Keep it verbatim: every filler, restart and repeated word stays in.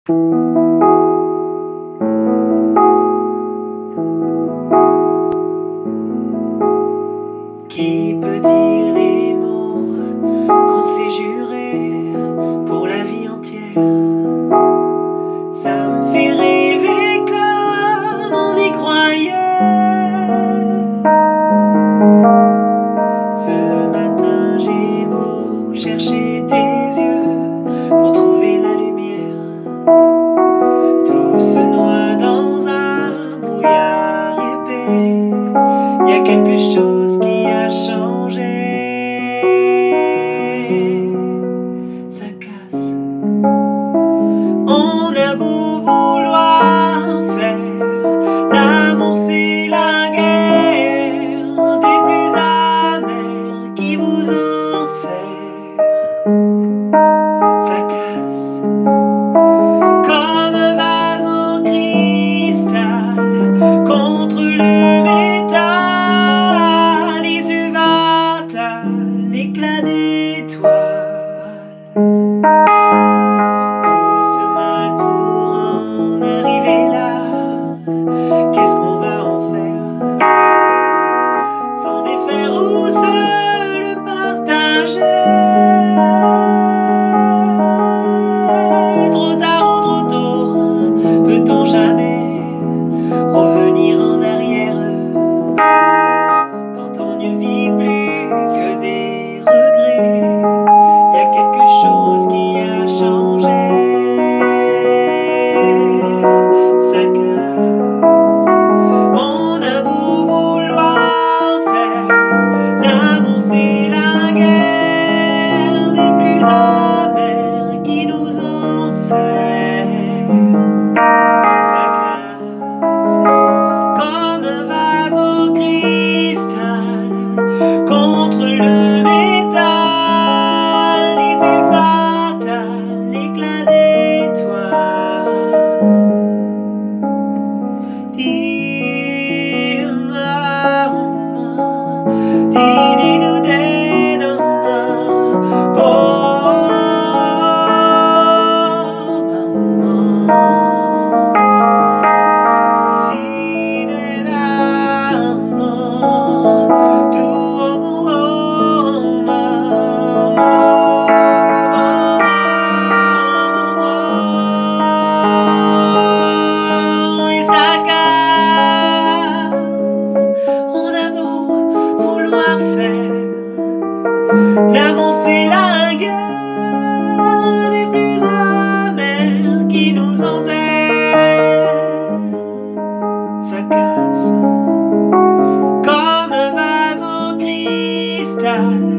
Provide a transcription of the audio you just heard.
Qui peut dire les mots qu'on s'est jurés pour la vie entière? Ça me fait rêver comme on y croyait. Ce matin j'ai beau chercher tes yeux pour trouver la lumière, tout se noie dans un brouillard épais. Y a quelque chose qui a changé, ça casse. On a beau vouloir faire l'amour, c'est la guerre des plus amers qui vous en sert. Ça casse comme un vase en cristal contre le métal, l'éclat d'étoiles. Tout ce mal pour en arriver là, qu'est-ce qu'on va en faire? S'en défaire ou se le partager? Trop tard ou trop tôt, peut-on jamais revenir en arrière quand on ne vit plus que des regrets? Y a quelque chose qui a changé, ça casse. On a beau vouloir faire l'amour, c'est la guerre des plus amers qui nous en sert. Ça casse comme un vase en cristal contre le métal, les yeux fatals, l'éclat d'étoiles. L'amour, c'est la guerre des plus amers qui nous en sert. Ça casse comme un vase en cristal